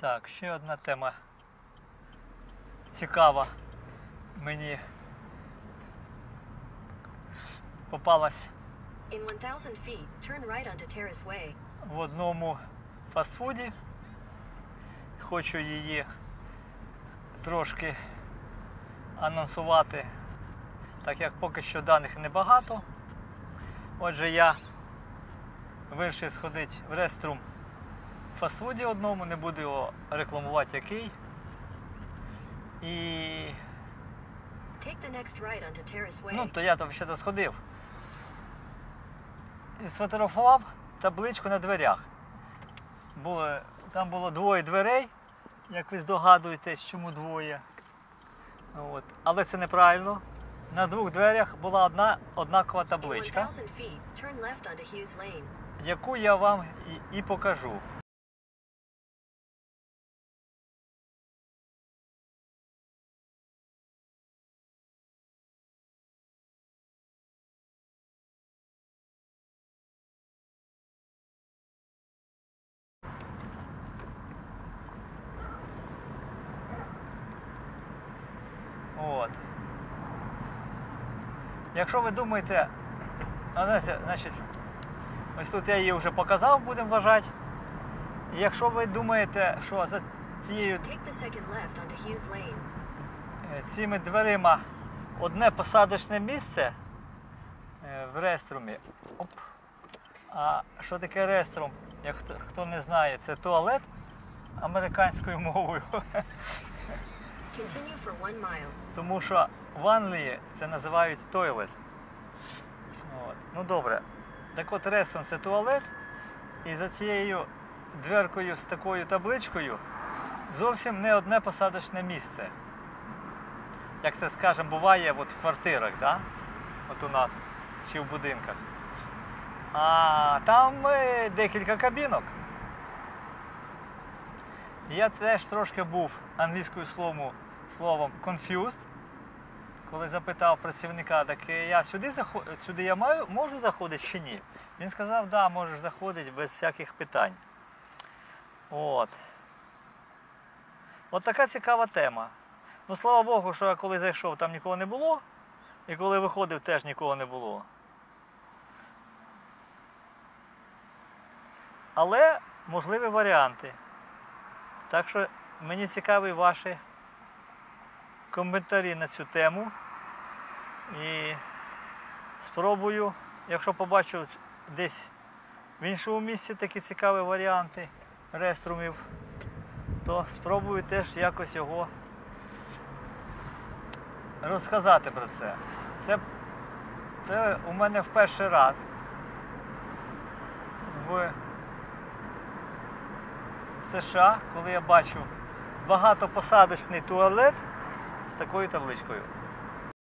Так, ще одна тема цікава мені попалась In 1000 feet, turn right onto Terrace Way. в одному фастфуді. Хочу її трошки анонсувати, так як поки що даних небагато. Отже, я вирішив сходити в реструм в фастфуді одному, не буду його рекламувати який. І Take the next right onto Terrace Way. ну, то я там ще сходив. І сфотографував табличку на дверях. Там було двоє дверей, як ви здогадуєтесь, чому двоє. От. Але це неправильно. На двох дверях була однакова In табличка, 1000 feet, turn left onto Hughes Lane. яку я вам і покажу. От. Якщо ви думаєте, значить, ось тут я її вже показав, будемо вважати. І якщо ви думаєте, що за цією Take the second left onto Hughes Lane. цими дверима одне посадочне місце в реструмі. Оп. А що таке реструм? Як хто не знає, це туалет американською мовою. Continue for 1 mile. Тому що в Англії це називають toilet. От. Ну добре. Так от реструм це туалет. І за цією дверкою з такою табличкою зовсім не одне посадочне місце. Як це, скажімо, буває от в квартирах, да? От у нас, чи в будинках. А там декілька кабінок. Я теж трошки був англійською словом confused, коли запитав працівника, так я сюди я можу заходити чи ні? Він сказав, да, можеш заходити без всяких питань. От така цікава тема. Ну, слава Богу, що я коли зайшов, там нікого не було, і коли виходив, теж нікого не було. Але можливі варіанти. Так що мені цікаві ваші коментарі на цю тему. І спробую, якщо побачу десь в іншому місці такі цікаві варіанти реструмів, то спробую теж якось його розказати про це. Це у мене в перший раз в США, коли я бачу багатопосадочний туалет з такою табличкою.